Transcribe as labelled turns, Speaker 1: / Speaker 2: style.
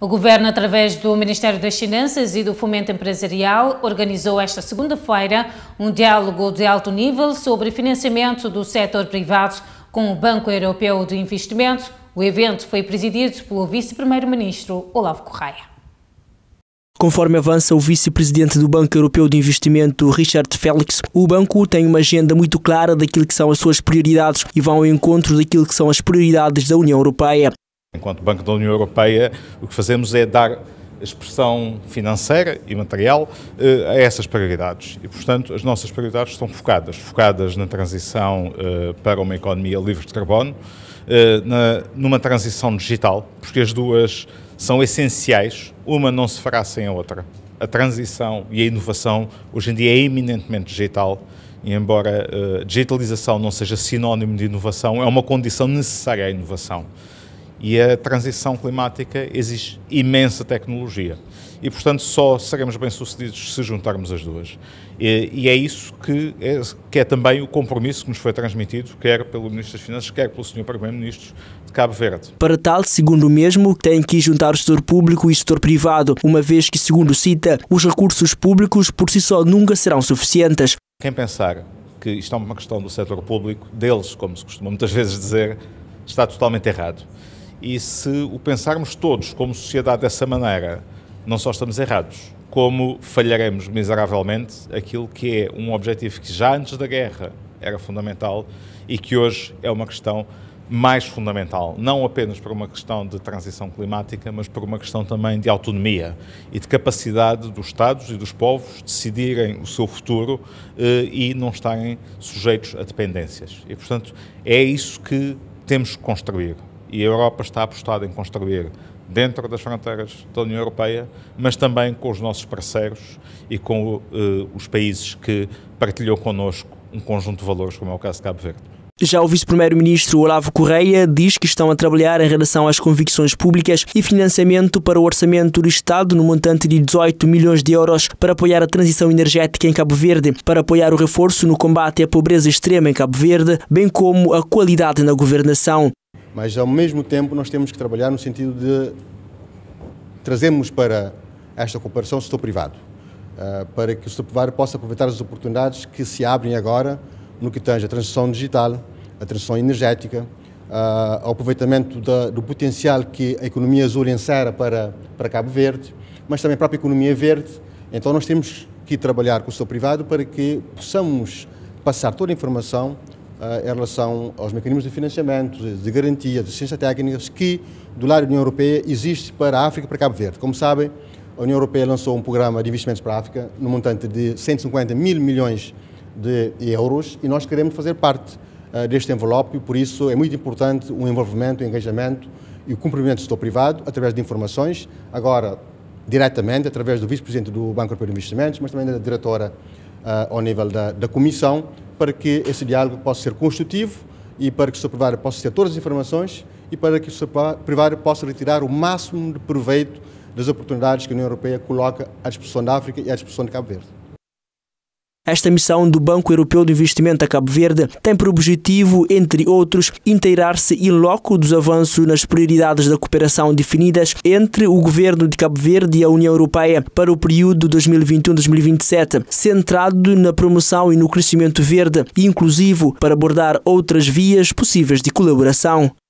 Speaker 1: O Governo, através do Ministério das Finanças e do Fomento Empresarial, organizou esta segunda-feira um diálogo de alto nível sobre financiamento do setor privado com o Banco Europeu de Investimento. O evento foi presidido pelo Vice-Primeiro-Ministro Olavo Correia.
Speaker 2: Conforme avança o vice-presidente do Banco Europeu de Investimento, Richard Felix, o banco tem uma agenda muito clara daquilo que são as suas prioridades e vão ao encontro daquilo que são as prioridades da União Europeia.
Speaker 3: Enquanto Banco da União Europeia, o que fazemos é dar expressão financeira e material a essas prioridades. E, portanto, as nossas prioridades estão focadas na transição para uma economia livre de carbono, numa transição digital, porque as duas são essenciais, uma não se fará sem a outra. A transição e a inovação hoje em dia é eminentemente digital, e embora a digitalização não seja sinónimo de inovação, é uma condição necessária à inovação. E a transição climática exige imensa tecnologia. E, portanto, só seremos bem-sucedidos se juntarmos as duas. E é isso que é também o compromisso que nos foi transmitido, quer pelo Ministro das Finanças, quer pelo Sr. Primeiro-Ministro de Cabo Verde.
Speaker 2: Para tal, segundo o mesmo, tem que juntar o setor público e o setor privado, uma vez que, segundo cita, os recursos públicos por si só nunca serão suficientes.
Speaker 3: Quem pensar que isto é uma questão do setor público, deles, como se costuma muitas vezes dizer, está totalmente errado. E se o pensarmos todos como sociedade dessa maneira, não só estamos errados, como falharemos miseravelmente aquilo que é um objetivo que já antes da guerra era fundamental e que hoje é uma questão mais fundamental, não apenas por uma questão de transição climática, mas por uma questão também de autonomia e de capacidade dos Estados e dos povos decidirem o seu futuro e não estarem sujeitos a dependências. E, portanto, é isso que temos que construir. E a Europa está apostada em construir dentro das fronteiras da União Europeia, mas também com os nossos parceiros e com os países que partilham connosco um conjunto de valores, como é o caso de Cabo Verde.
Speaker 2: Já o Vice-Primeiro-Ministro Olavo Correia diz que estão a trabalhar em relação às convicções públicas e financiamento para o orçamento do Estado no montante de 18 milhões de euros para apoiar a transição energética em Cabo Verde, para apoiar o reforço no combate à pobreza extrema em Cabo Verde, bem como a qualidade na governação.
Speaker 4: Mas, ao mesmo tempo, nós temos que trabalhar no sentido de trazermos para esta cooperação o setor privado, para que o setor privado possa aproveitar as oportunidades que se abrem agora no que tange a transição digital, a transição energética, ao aproveitamento do potencial que a economia azul encerra para Cabo Verde, mas também a própria economia verde. Então nós temos que trabalhar com o setor privado para que possamos passar toda a informação em relação aos mecanismos de financiamento, de garantia, de assistência técnicas que, do lado da União Europeia, existe para a África e para Cabo Verde. Como sabem, a União Europeia lançou um programa de investimentos para a África no montante de 150 mil milhões de euros e nós queremos fazer parte deste envelope, por isso é muito importante o envolvimento, o engajamento e o cumprimento do setor privado através de informações, agora diretamente através do Vice-Presidente do Banco Europeu de Investimentos, mas também da Diretora ao nível da Comissão, para que esse diálogo possa ser construtivo e para que o setor privado possa ter todas as informações e para que o setor privado possa retirar o máximo de proveito das oportunidades que a União Europeia coloca à disposição da África e à disposição de Cabo Verde.
Speaker 2: Esta missão do Banco Europeu de Investimento a Cabo Verde tem por objetivo, entre outros, inteirar-se in loco dos avanços nas prioridades da cooperação definidas entre o Governo de Cabo Verde e a União Europeia para o período 2021-2027, centrado na promoção e no crescimento verde e inclusivo para abordar outras vias possíveis de colaboração.